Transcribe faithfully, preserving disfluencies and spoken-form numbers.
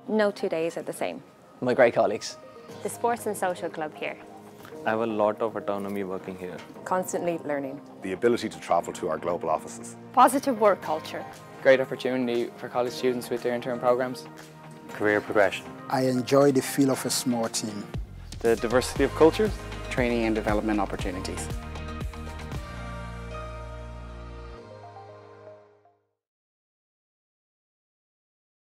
No two days are the same. My great colleagues. The sports and social club here. I have a lot of autonomy working here. Constantly learning. The ability to travel to our global offices. Positive work culture. Great opportunity for college students with their intern programs. Career progression. I enjoy the feel of a small team. The diversity of cultures. Training and development opportunities.